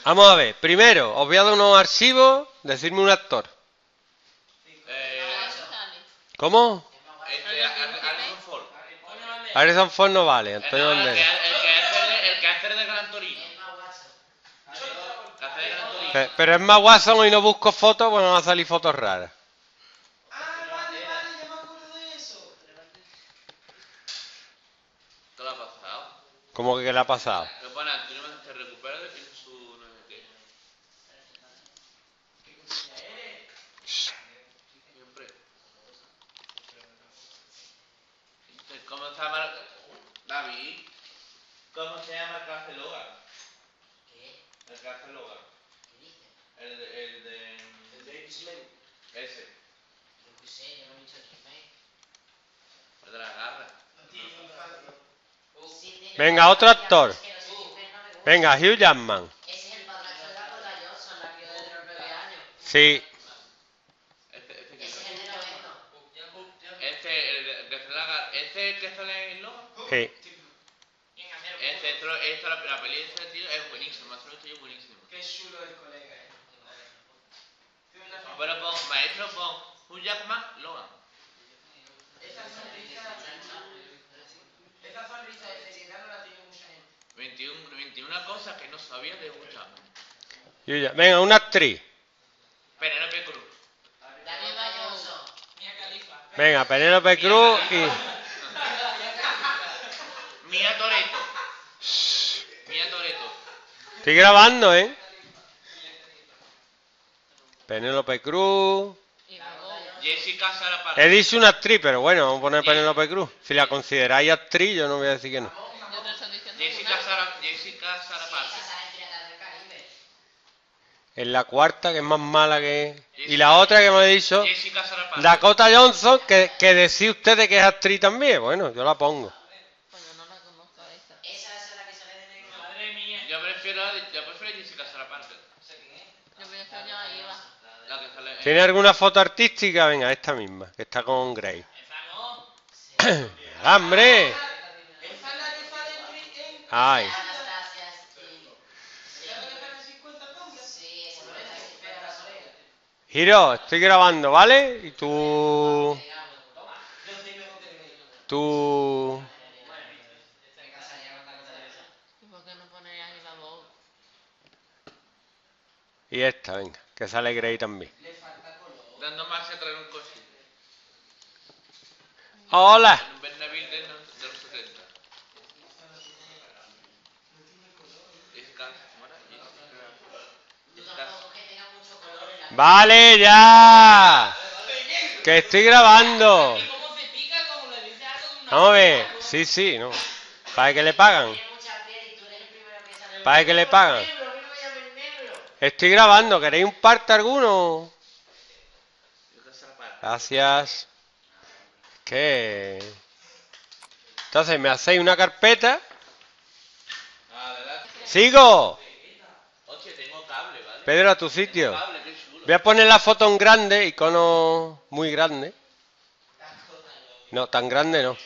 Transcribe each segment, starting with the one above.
Vamos a ver. Primero, os voy a dar unos archivos. Decirme un actor. ¿Cómo? Harrison Ford. Harrison Ford no vale. Antonio No, Banderas. el que hace de Gran Torino. Pero es más Watson y no busco fotos, pues me van a salir fotos raras. Vale, ya me acuerdo de eso. ¿Qué le ha pasado? ¿Cómo que qué le ha pasado? Me pone Antonio Banderas se recupera de su no sé qué. Siempre. ¿Cómo se llama? David. ¿Cómo se llama el que hace Logan? ¿Qué? El que hace Logan. ¿Qué dices? El de... El de X-Men. Ese. Yo qué sé, yo no he visto X-Men. El de la garra. Venga, otro actor. Venga, Hugh Jackman. Ese es el padrastro de Dakota Johnson, la que de los 9 años. Sí. Ese es el de noveno. El de la garra. ¿Este es el que sale en Logan? Sí. La peli de ese tío es buenísima. Es buenísimo. Qué chulo el colega, Pero maestro, Hugh Jackman, Logan. Esa sonrisa de seriedad no la tiene mucha gente. 21 cosas que no sabía de Hugh Jackman. Hugh Jackman. Venga, una actriz. Penélope Cruz. Dakota Johnson. Venga, Penélope Cruz y... Mia Toretto. Mia Toretto. Estoy grabando, ¿eh? Penélope Cruz... Jessica Sarah He Parker. dicho una actriz, pero bueno, vamos a poner Penélope Cruz. Si la consideráis actriz, yo no voy a decir que no. Jessica Sarah Parker. Es la cuarta, que es más mala que... Y la otra que me ha dicho... Jessica Sarah Parker. Dakota Johnson, que decís ustedes que es actriz también. Bueno, yo la pongo. Pues yo no la conozco a esa. Esa es la que sale de negro. Madre mía. Yo prefiero a Jessica Sarah Parker. Yo pienso yo ahí va. La que sale. ¿Tiene alguna foto artística? Venga, esta misma, que está con Grey. Esa no. ¡Hombre! Esa es la que sale en... ¡Ay! Anastasia, sí. ¿Esa es la que sale en 50 sombras? Sí, esa es la que pega la soledad. Giro, estoy grabando, ¿vale? Y tú... Yo soy mejor que Grey. Tú... ¿Y por qué no ponéis ahí la voz? Y esta, venga, que sale Grey también. Le falta color. Dando marcha traer un coche. ¡Hola! Un Bernabéu de los 70. Tampoco que tenga mucho color en la... ¡Vale, ya! Que estoy grabando. ¿Cómo se pica? Como le dice algo de una... Vamos a ver. Sí, sí, no. ¿Para qué le pagan? Tiene mucha piel y tú eres el primero que sale. ¿Para qué le pagan? Negro, a mí no me llamen negro. Estoy grabando. ¿Queréis un parte alguno? Gracias. ¿Qué? Entonces me hacéis una carpeta. ¡Sigo! Hostia, tengo cable, ¿vale? Pedro, a tu sitio. Cable, qué chulo. Voy a poner la foto en grande, icono muy grande. No, tan grande no.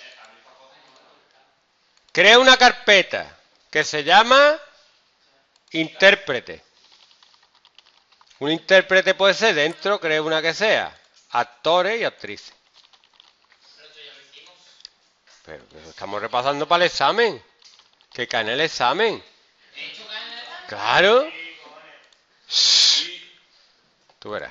Creo una carpeta que se llama intérprete. Un intérprete puede ser dentro, creo una que sea actores y actrices. Pero estamos repasando para el examen. Que cae en el examen. Claro. Shh. Tú verás.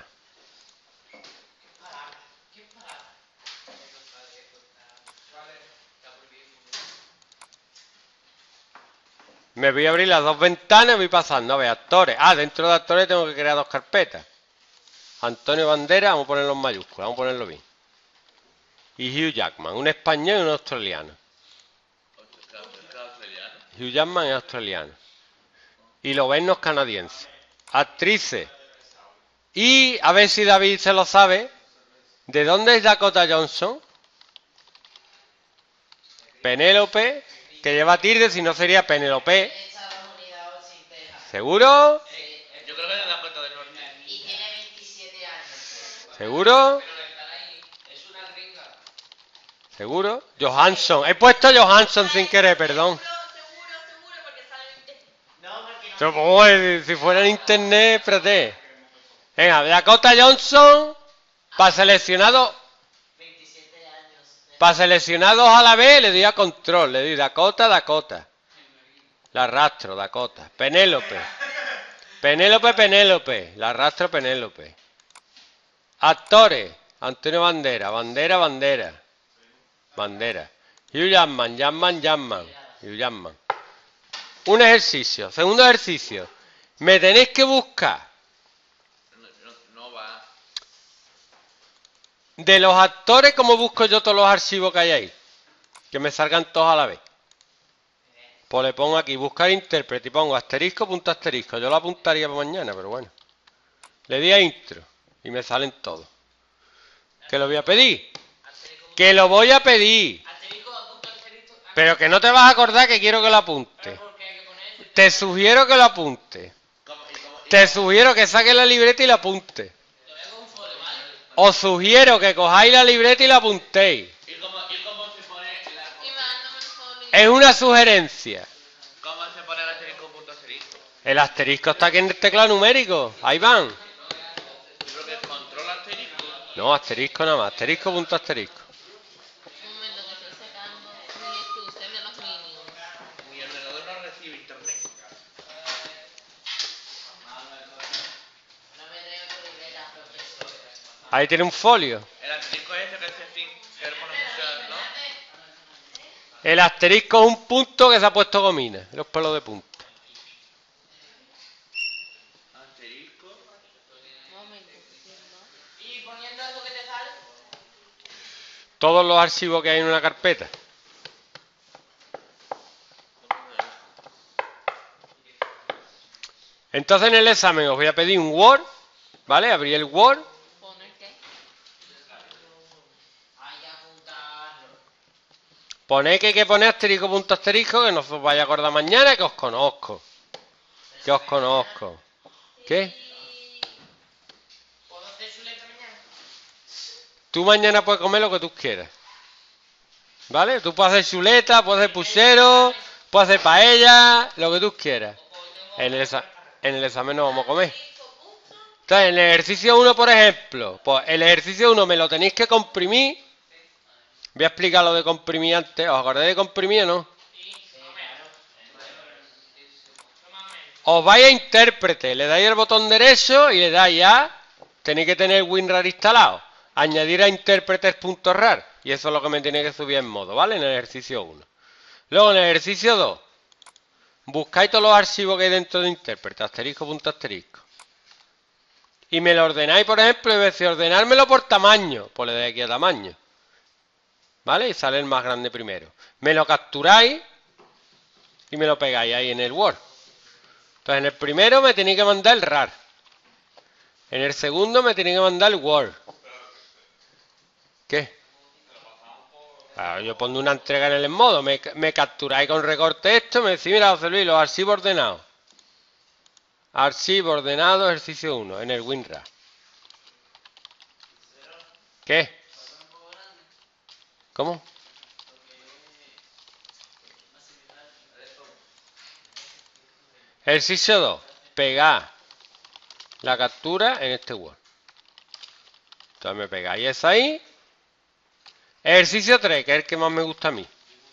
Me voy a abrir las dos ventanas y voy pasando. A ver, actores. Ah, dentro de actores tengo que crear dos carpetas. Antonio Banderas, vamos a ponerlo en mayúsculas, vamos a ponerlo bien. Y Hugh Jackman, un español y un australiano. Hugh Jackman es australiano. Y Loven canadiense. Actrices. Y a ver si David se lo sabe. ¿De dónde es Dakota Johnson? Penélope, que lleva tilde, si no sería Penélope. Estados Unidos sin Texas. ¿Seguro? Yo creo que de la Dakota del Norte. Y tiene 27 años. ¿Seguro? Es una gringa. ¿Seguro? Johansson. He puesto Johansson sin querer, perdón. Seguro, porque sale... No, porque Si fuera en internet, espérate. Venga, Dakota Johnson, para seleccionados 27 años. para seleccionados a la vez, le doy a control, le doy Dakota. La arrastro, Dakota. Penélope, la arrastro Penélope. Actores, Antonio Bandera. Hugh Jackman. Un ejercicio. Segundo ejercicio. Me tenéis que buscar No va. de los actores como busco yo todos los archivos que hay ahí. Que me salgan todos a la vez. Pues le pongo aquí, buscar intérprete y pongo asterisco, punto asterisco. Yo lo apuntaría para mañana, pero bueno. Le di a intro y me salen todos. ¿Que lo voy a pedir? Que lo voy a pedir. Pero que no te vas a acordar que quiero que lo apunte. Te sugiero que lo apunte. Te sugiero que saques la libreta y la apunte. Os sugiero que cojáis la libreta y la apuntéis. ¿Y cómo se pone Y mándame el folio. Es una sugerencia. cómo se pone el asterisco punto asterisco? El asterisco está aquí en el teclado numérico. Ahí van. Yo creo que es control asterisco. No, asterisco nada más. Asterisco, punto asterisco. Un momento que estoy sacando mi exclusión de los mínimos. Mi ordenador no recibe internet. No me traigo tu libreta, profesor. Ahí tiene un folio. El asterisco ese que es así, que le ponemos mucho, ¿no? El asterisco es un punto que se ha puesto gomina. Los pelos de punta. Asterisco. Un momento, ¿no? ¿Y poniendo eso que te sale? Todos los archivos que hay en una carpeta. Entonces en el examen os voy a pedir un Word. ¿Vale? Abrí el Word. ¿Poner qué? Hay que apuntarlo. Ponéis que hay que poner asterisco, punto asterisco, que no os vaya a acordar mañana, que os conozco. ¿Qué? ¿Puedo hacer su letra mañana? Tú mañana puedes comer lo que tú quieras. ¿Vale? Tú puedes hacer chuleta, puedes hacer puchero, puedes hacer paella, lo que tú quieras. En el examen no vamos a comer. Entonces, en el ejercicio 1, por ejemplo, pues el ejercicio 1 me lo tenéis que comprimir. Voy a explicar lo de comprimir antes. ¿Os acordáis de comprimir o no? Os vais a intérprete, le dais el botón derecho y le dais a... Tenéis que tener WinRAR instalado. Añadir a intérpretes.rar. Y eso es lo que me tiene que subir en modo, ¿vale? En el ejercicio 1. Luego en el ejercicio 2. Buscáis todos los archivos que hay dentro de intérprete. Asterisco, punto asterisco. Y me lo ordenáis, por ejemplo, y decís ordenármelo por tamaño. Pues le dais aquí a tamaño. ¿Vale? Y sale el más grande primero. Me lo capturáis y me lo pegáis ahí en el Word. Entonces en el primero me tenéis que mandar el RAR. En el segundo me tenéis que mandar el Word. ¿Qué? Claro, yo pongo una entrega en el modo. Me capturáis con recorte esto. Me decís, mira, José Luis, los archivos ordenados. Archivo ordenado, ejercicio 1, en el WinRAR. ¿Qué? ¿Cómo? Ejercicio 2. Pegar la captura en este Word. Entonces me pegáis esa ahí. Ejercicio 3, que es el que más me gusta a mí.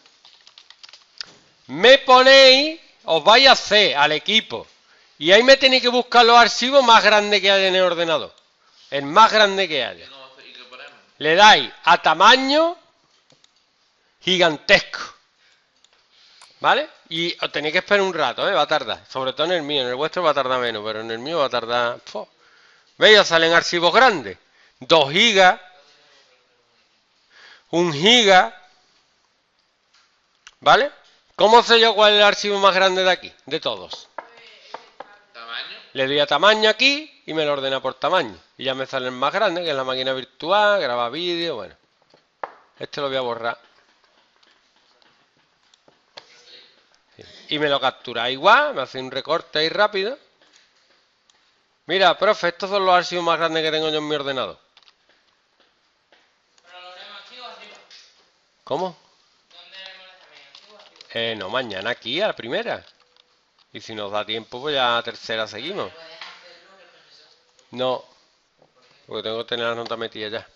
Me ponéis, os vais a hacer al equipo. Y ahí me tenéis que buscar los archivos más grandes que haya en el ordenador. El más grande que haya. ¿Y qué ponemos? Le dais a tamaño gigantesco. ¿Vale? Y os tenéis que esperar un rato, va a tardar. Sobre todo en el mío, en el vuestro va a tardar menos, pero en el mío va a tardar... ¿Veis? Os salen archivos grandes. 2 gigas. 1 giga. ¿Vale? ¿Cómo sé yo cuál es el archivo más grande de aquí? De todos. ¿Tamaño? Le doy a tamaño aquí y me lo ordena por tamaño. Y ya me sale el más grande, que es la máquina virtual, graba vídeo, bueno. Este lo voy a borrar. Y me lo captura igual, me hace un recorte ahí rápido. Mira, profe, estos son los archivos más grandes que tengo yo en mi ordenador. Pero lo haremos aquí o arriba. ¿Cómo? ¿Dónde haremos el examen? ¿Aquí o arriba? No, mañana aquí, a la primera. Y si nos da tiempo, pues ya a tercera seguimos. No, porque tengo que tener las notas metidas ya.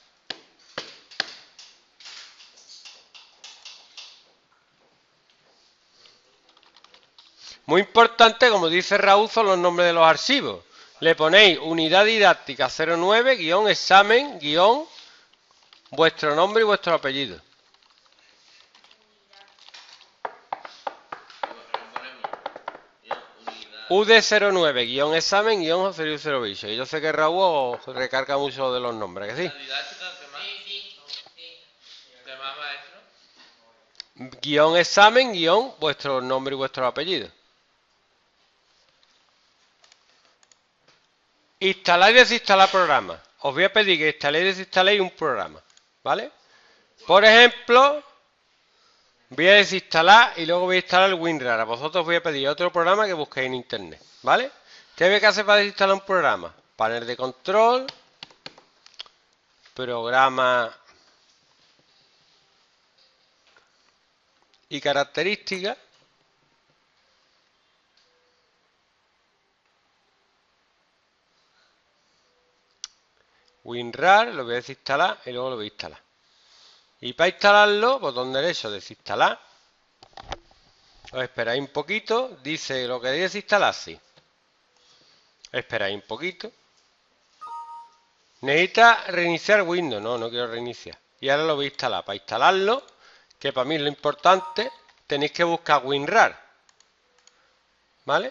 Muy importante, como dice Raúl, son los nombres de los archivos. Le ponéis unidad didáctica 09, examen, vuestro nombre y vuestro apellido. UD09, examen, José Luis Cerovicio. Y yo sé que Raúl recarga mucho de los nombres, ¿que sí? ¿La didáctica qué más? ¿Qué más, maestro? Examen, vuestro nombre y vuestro apellido. Instalar y desinstalar programas. Os voy a pedir que instaléis y desinstaléis un programa, ¿vale? Por ejemplo, voy a desinstalar y luego voy a instalar el WinRAR. A vosotros os voy a pedir otro programa que busquéis en internet, ¿vale? ¿Qué hay que hacer para desinstalar un programa? Panel de control, programa y características. WinRAR, lo voy a desinstalar y luego lo voy a instalar. Y para instalarlo, botón derecho, desinstalar. Os esperáis un poquito, dice lo que queréis desinstalar, sí. Esperáis un poquito. Necesita reiniciar Windows, no quiero reiniciar. Y ahora lo voy a instalar. Para instalarlo, que para mí es lo importante, tenéis que buscar WinRAR. ¿Vale?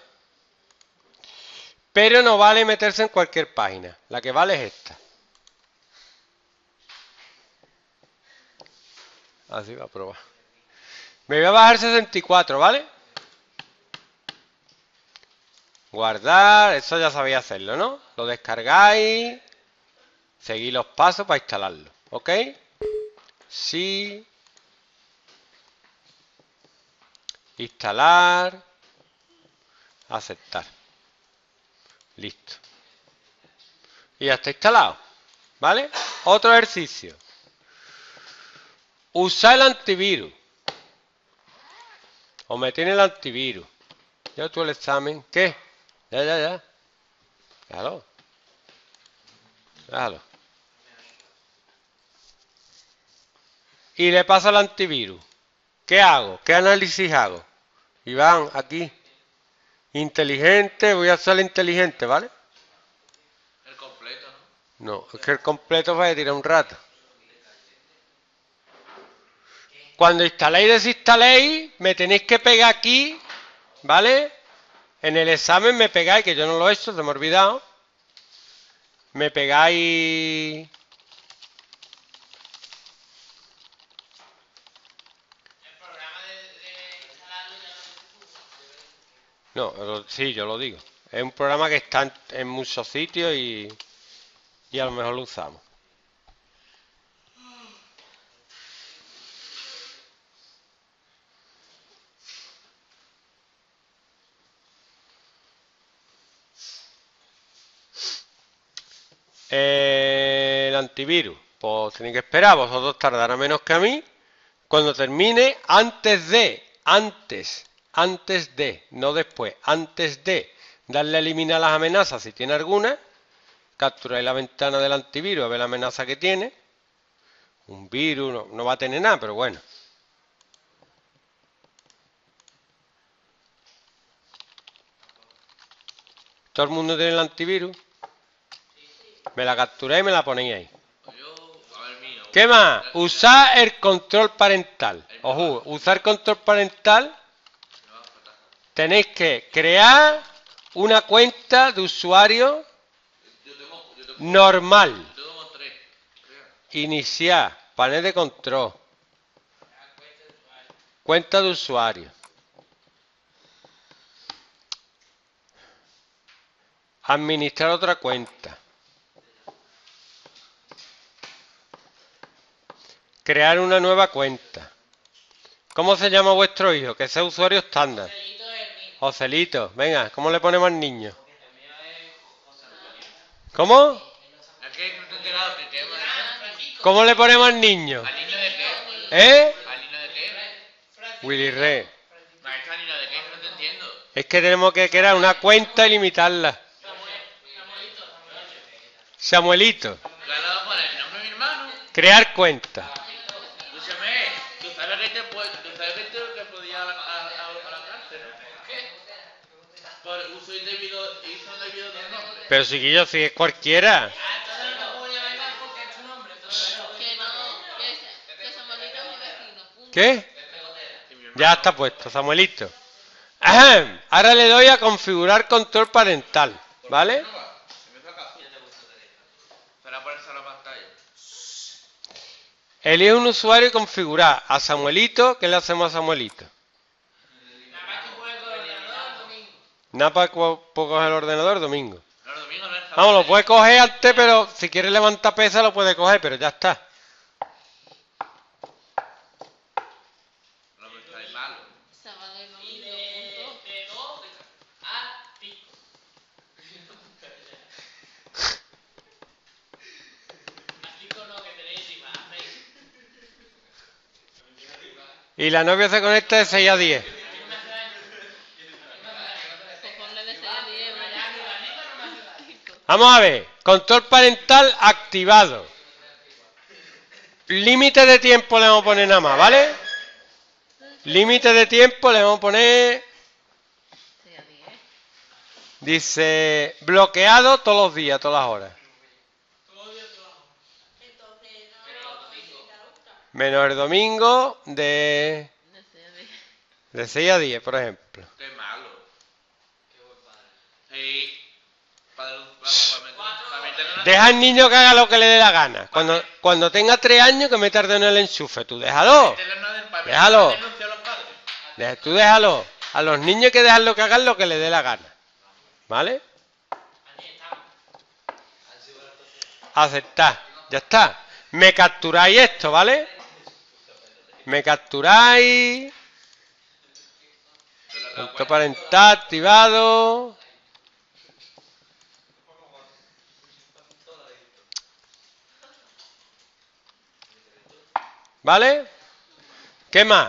Pero no vale meterse en cualquier página. La que vale es esta. Así va a probar. Me voy a bajar 64, ¿vale? Guardar, eso ya sabéis hacerlo, ¿no? Lo descargáis, seguís los pasos para instalarlo, ¿ok? Sí. Instalar. Aceptar. Listo. Y ya está instalado, ¿vale? Otro ejercicio. Usar el antivirus. O me tiene el antivirus. Ya tú el examen. ¿Qué? Ya. Déjalo. Y le paso al antivirus. ¿Qué hago? ¿Qué análisis hago? Iván, aquí. Inteligente, voy a usar el inteligente, ¿vale? El completo, ¿no? No, es que el completo va a tirar un rato. Cuando instaléis y desinstaléis, me tenéis que pegar aquí, ¿vale? En el examen me pegáis, que yo no lo he hecho, se me ha olvidado. Me pegáis... El programa de instalarlo ya lo No, sí, yo lo digo. Es un programa que está en muchos sitios y a lo mejor lo usamos. El antivirus, pues tenéis que esperar, vosotros tardará menos que a mí. Cuando termine, antes de, no después, antes de darle a eliminar las amenazas si tiene alguna, capturáis la ventana del antivirus a ver la amenaza que tiene. Un virus no va a tener nada, pero bueno. ¿Todo el mundo tiene el antivirus? Me la capturáis y me la ponéis ahí. ¿Qué más? Usar el control parental. Ojo, usar control parental. Tenéis que crear una cuenta de usuario normal. Iniciar, panel de control. Cuenta de usuario. Administrar otra cuenta. Crear una nueva cuenta. ¿Cómo se llama vuestro hijo? Que sea usuario estándar. Joselito. Venga, ¿cómo le ponemos al niño? ¿Cómo? ¿Cómo le ponemos al niño? ¿Al niño de qué? ¿Eh? ¿Al niño de qué? Willy Rey. Maestra, ¿al niño de qué? No te entiendo. Es que tenemos que crear una cuenta y limitarla. Samuelito. Ya le voy a poner el nombre de mi hermano. Crear cuenta. Escúchame, tú sabes que te podía a la cárcel, ¿no? ¿Qué? Por uso indebido del nombre. Pero chiquillo, si es cualquiera. Que Samuelito es mi vecino. Punto. ¿Qué? Ya está puesto, Samuelito. Ahem. Ahora le doy a configurar control parental. ¿Vale? Para ponerse a la pantalla. Elige un usuario y configurar. A Samuelito, ¿qué le hacemos a Samuelito? Nada para coger el ordenador domingo. Los domingos no es Vamos, lo puede coger antes, pero si quiere levantar pesa lo puede coger, pero ya está. No me está de malo. Sábado y domingo. Punto. Y la novia se conecta de 6 a 10. Pues ponle de 6 a 10, ¿verdad? Vamos a ver. Control parental activado. Límite de tiempo le vamos a poner nada más, ¿vale? Límite de tiempo le vamos a poner... 6 a 10. Dice, bloqueado todos los días, todas las horas. Menos el domingo de De 6 6 a 10. a 10, por ejemplo. Qué malo. Qué buen padre. Sí. Para meter una... Deja al niño que haga lo que le dé la gana. Cuando tenga 3 años que meta en el enchufe, tú déjalo. Déjalo. Denuncia a los padres. Tú déjalo. A los niños hay que dejarlo que hagan lo que le dé la gana. ¿Vale? Aceptar. Ya está. Me capturáis esto, ¿vale? Me capturáis. Control parental activado. ¿Vale? ¿Qué más?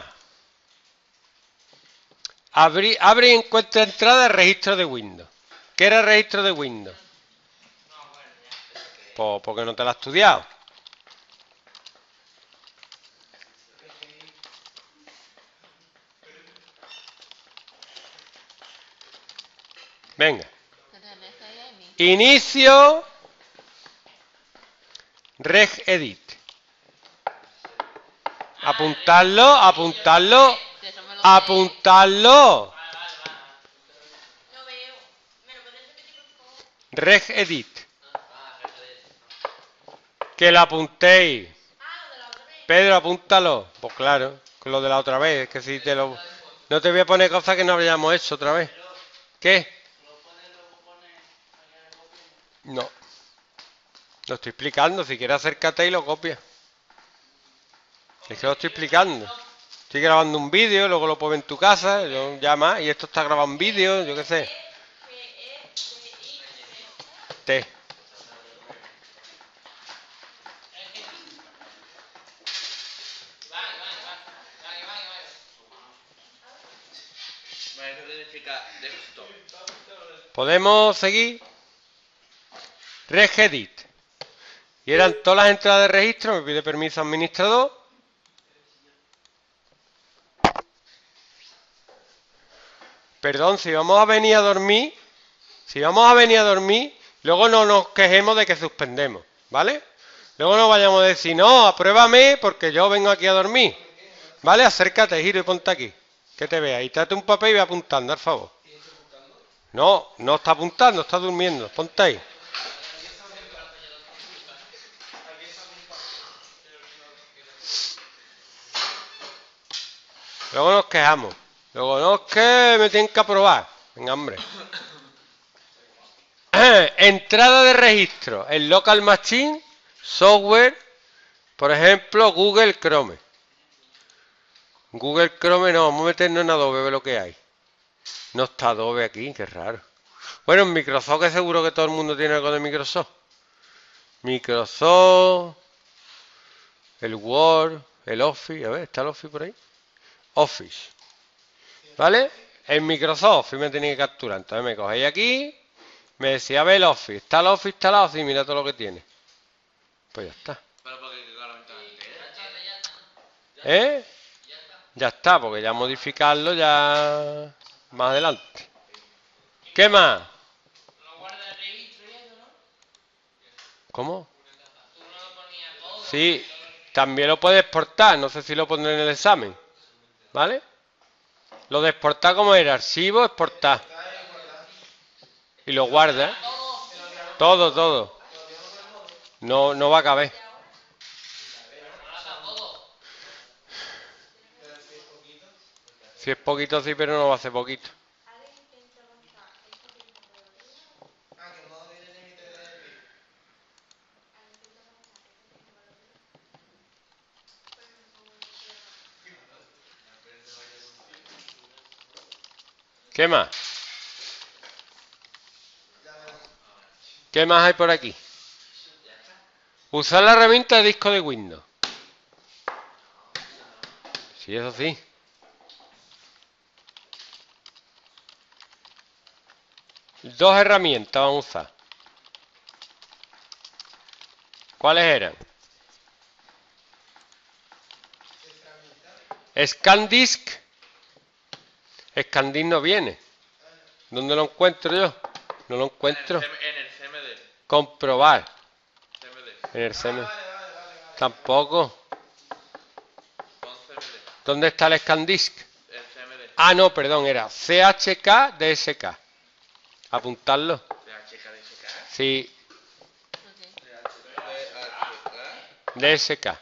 Abre y encuentra entrada de registro de Windows. ¿Qué era el registro de Windows? Pues porque no te lo has estudiado. Venga. Inicio. Regedit. Apuntarlo, apuntarlo, apuntarlo. Regedit. Que lo apuntéis. Pedro, apúntalo. Pues claro, con lo de la otra vez. Es que si te lo... No te voy a poner cosas que no habíamos hecho otra vez. ¿Qué? No. Lo estoy explicando. Si quieres acércate y lo copias. Es que lo estoy explicando. Estoy grabando un vídeo, luego lo puedo ver en tu casa, ya más, y esto está grabado en vídeo, yo qué sé. T. Eso significa desktop. ¿Podemos seguir? Regedit. Y eran todas las entradas de registro, me pide permiso administrador. Perdón, si vamos a venir a dormir, luego no nos quejemos de que suspendemos, ¿vale? Luego no vayamos a decir, no, apruébame porque yo vengo aquí a dormir. ¿Vale? Acércate, giro y ponte aquí. Que te vea. Y trate un papel y ve apuntando, al favor. No, no está apuntando, está durmiendo. Ponte ahí. Luego nos quejamos. Luego no es que me tienen que aprobar. Venga, hombre. Entrada de registro. El local machine, software, por ejemplo, Google Chrome. Google Chrome no, vamos a meternos en Adobe, ve lo que hay. No está Adobe aquí, qué raro. Bueno, en Microsoft, que seguro que todo el mundo tiene algo de Microsoft. Microsoft, el Word, el Office, a ver, ¿está el Office por ahí? Office. ¿Vale? en Microsoft y me tenía que capturar. Entonces me cogéis aquí, me decía, ve el Office, está el Office instalado, sí, mira todo lo que tiene. Pues ya está. Pero porque la ventana entera. ¿Eh? Ya está, porque ya modificarlo ya más adelante. ¿Qué más? No guarda el registro y eso, ¿no? ¿Cómo? Tú no lo ponías todo. Sí, también lo puedes exportar, no sé si lo pondré en el examen. ¿Vale? Lo de exportar, ¿cómo era? Archivo, exportar. Y lo guarda. Todo, todo. No, no va a caber. Si es poquito, sí, pero no va a ser poquito. ¿Qué más? ¿Qué más hay por aquí? Usar la herramienta de disco de Windows. Sí, eso sí. Dos herramientas vamos a usar. ¿Cuáles eran? ScanDisk. ScanDisk no viene. ¿Dónde lo encuentro yo? No lo encuentro. En el CMD. Comprobar. CMD. En el CMD. Tampoco. Pon CMD. ¿Dónde está el ScanDisk? El CMD. Ah, no, perdón, era CHK DSK. Apuntarlo. DHK. Sí, Ok. DSK.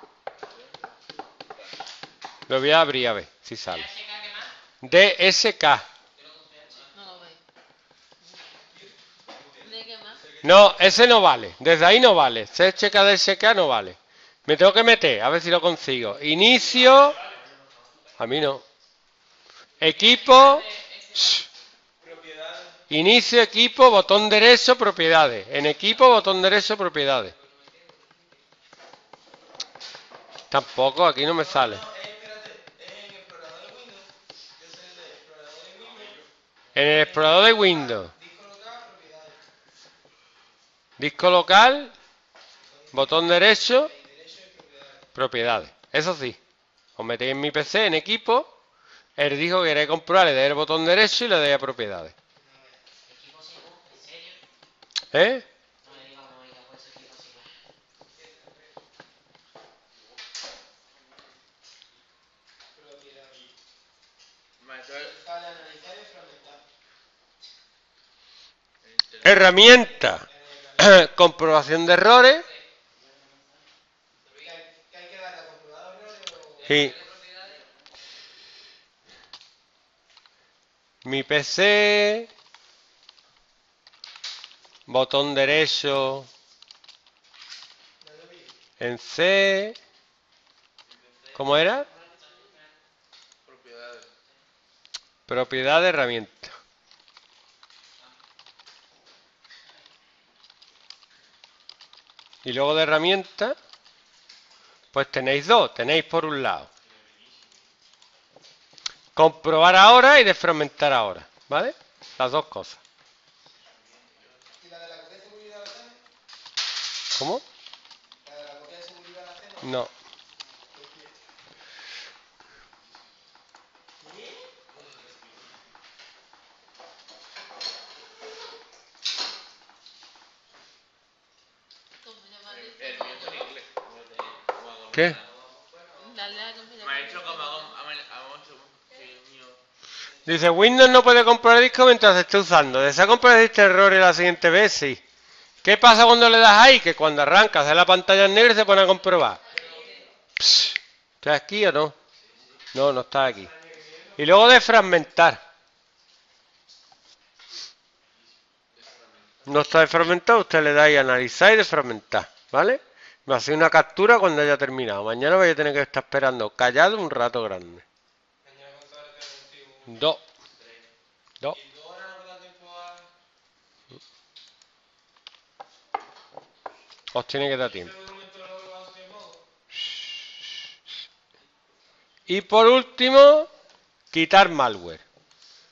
Lo voy a abrir a ver si sale. DSK. No lo veo. ¿De qué más? No, ese no vale. Desde ahí no vale. CHK DSK no vale. Me tengo que meter, a ver si lo consigo. Inicio. A mí no. Equipo. Inicio, equipo, botón derecho, propiedades. En equipo, botón derecho, propiedades. Tampoco, aquí no me sale. En el explorador de Windows. Disco local, botón derecho, propiedades. Eso sí. Os metéis en mi PC, en equipo. El disco que queréis comprobar, le dais el botón derecho y le dais a propiedades. ¿Eh? Herramienta. Comprobación de errores. Sí. Mi PC. Botón derecho. En C. ¿Cómo era? Propiedades. Propiedad de herramienta. Y luego de herramienta, pues tenéis dos. Tenéis por un lado comprobar ahora y desfragmentar ahora. ¿Vale? Las dos cosas. ¿Cómo? No. ¿Cómo se llama? El mío está en inglés. ¿Qué? Dale a cómo se Me llama. ha dicho que el mío. Dice, Windows no puede comprobar el disco mientras se esté usando. ¿Desea comprobar este error la siguiente vez? Sí. ¿Qué pasa cuando le das ahí? Que cuando arranca hace la pantalla en negro y se pone a comprobar. Psst, ¿estás aquí o no? No, no está aquí. Y luego desfragmentar. No está desfragmentado, usted le da ahí a analizar y desfragmentar, ¿vale? Me hace una captura cuando haya terminado. Mañana voy a tener que estar esperando callado un rato grande. Dos. Dos. Os tiene que dar tiempo. Y por último, quitar malware.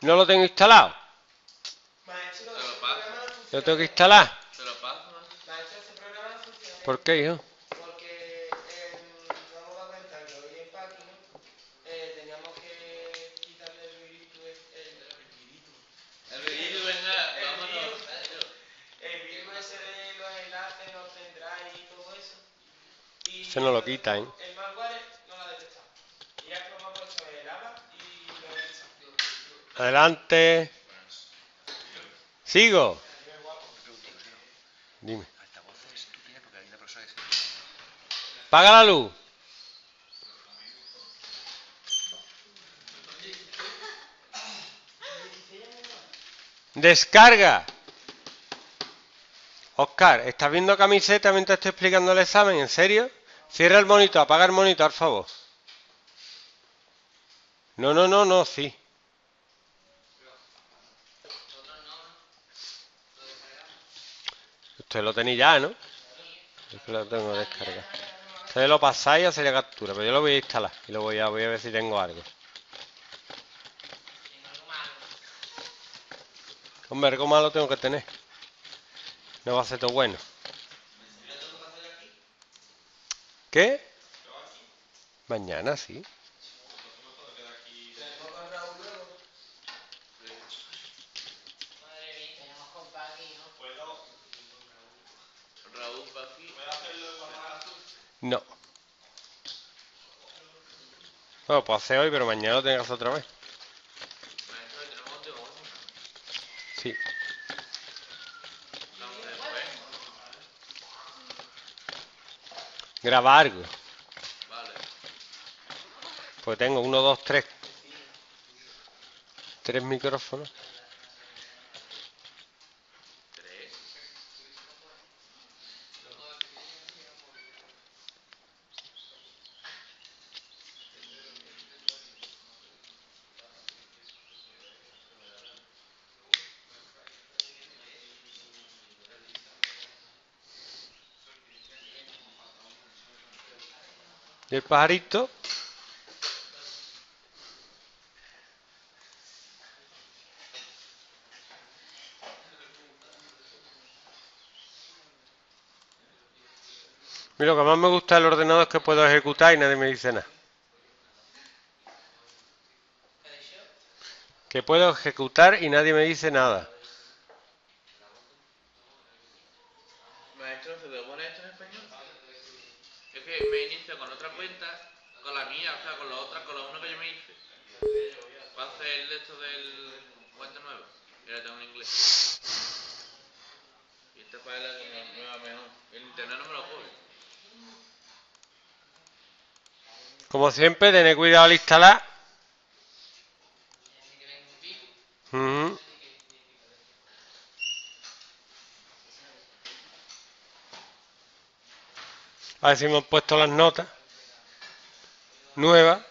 No lo tengo instalado. Maestro, Te lo ese paso. programa no Lo funciona. tengo que instalar. Te lo paso, maestro. Maestro, ese programa no funciona. ¿Por qué, hijo? Porque nos hemos dado cuenta que hoy en Packing teníamos que quitarle el virus. El virus, venga, vámonos. El virus ese de los enlaces, los pendrive y todo eso. Y Se nos lo quita, ¿eh? el malware no lo ha detectado. Y ya que hemos puesto el ABA y lo he detectado. Adelante. ¿Sigo? Dime. Paga la luz. Descarga. Oscar, ¿estás viendo camiseta mientras estoy explicando el examen? ¿En serio? Cierra el monitor, apaga el monitor, por favor. No, sí. Usted lo tenéis ya, ¿no? Es que lo tengo descargado. Ustedes lo pasáis y hacéis la captura, pero yo lo voy a instalar y lo voy a ver si tengo algo. Hombre, algo malo tengo que tener. No va a ser todo bueno. ¿Qué? Mañana, sí. Madre mía, tenemos compa aquí, ¿no? Raúl, pa' aquí. No. No, lo puedo hacer hoy, pero mañana lo tengo que hacer otra vez. Maestro, tenemos de uno. Sí. Vamos después. Graba algo. Vale. Pues tengo 1, 2, 3. 3 micrófonos. 3. Y el pajarito. Mira, lo que más me gusta del ordenador es que puedo ejecutar y nadie me dice nada. Que puedo ejecutar y nadie me dice nada. Maestro, ¿se puede poner esto en español? Es que me inicio con otra cuenta, con la mía, o sea, con la otra, con la una que yo me hice. Va a hacer el de esto del cuenta nueva. Y la tengo en inglés. Y esta para la que me va mejor. El internet no me lo coge. Como siempre, tened cuidado al instalar. Ujú. A ver si hemos puesto las notas nuevas.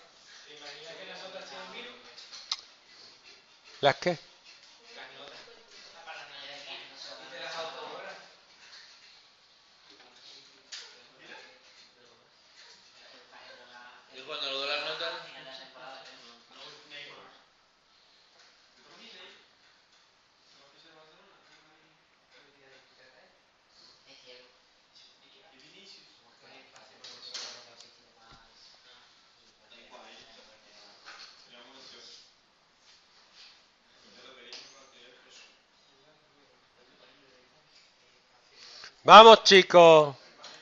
¿Las qué? Y cuando lo doy las notas, Vamos, chicos.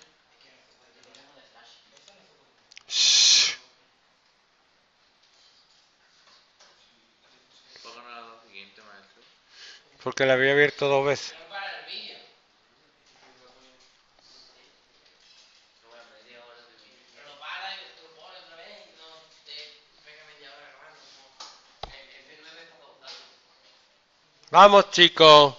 Shh. ¿por qué no la lo siguiente, maestro? Porque la había abierto 2 veces. Pero lo para y lo pone otra vez y no te pega media hora grabando. El de 9 está todo. Vamos, chicos.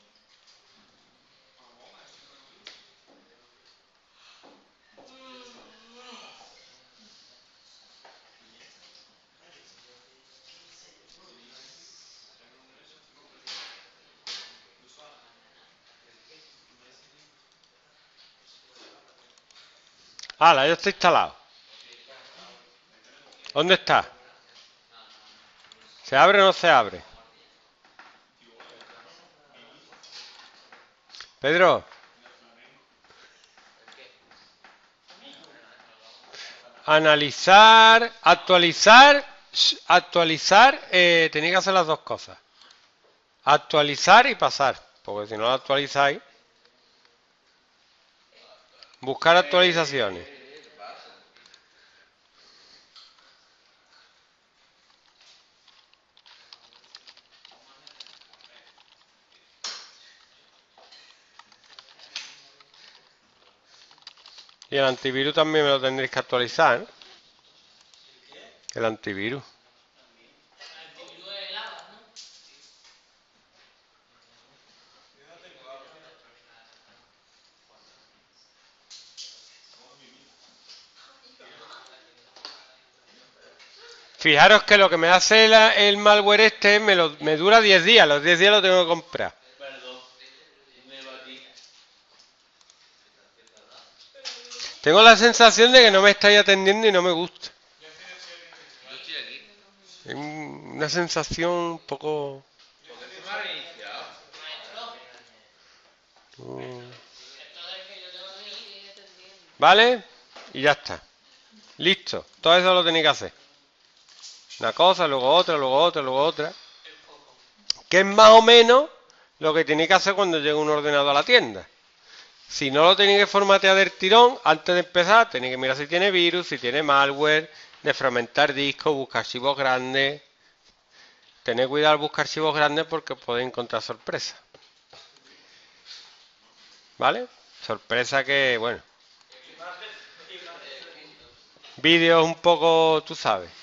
¡Hala! Ya está instalado. ¿Dónde está? ¿Se abre o no se abre? Pedro. Analizar, actualizar, tenéis que hacer las dos cosas. Actualizar y pasar, porque si no lo actualizáis, buscar actualizaciones. Y el antivirus también me lo tendréis que actualizar, ¿eh? El antivirus. Fijaros que lo que me hace el malware este me dura 10 días. Los 10 días lo tengo que comprar. Tengo la sensación de que no me estáis atendiendo y no me gusta. Yo estoy aquí. Es una sensación un poco... Porque se me ha reiniciado. ¿Vale? Y ya está. Listo. Todo eso lo tenéis que hacer. Una cosa, luego otra, luego otra, luego otra. Que es más o menos lo que tenéis que hacer cuando llegue un ordenador a la tienda. Si no lo tenéis que formatear del tirón, antes de empezar, tenéis que mirar si tiene virus, si tiene malware, desfragmentar discos, buscar archivos grandes. Tened cuidado al buscar archivos grandes porque podéis encontrar sorpresas. ¿Vale? Sorpresa que, bueno. Vídeos un poco, tú sabes.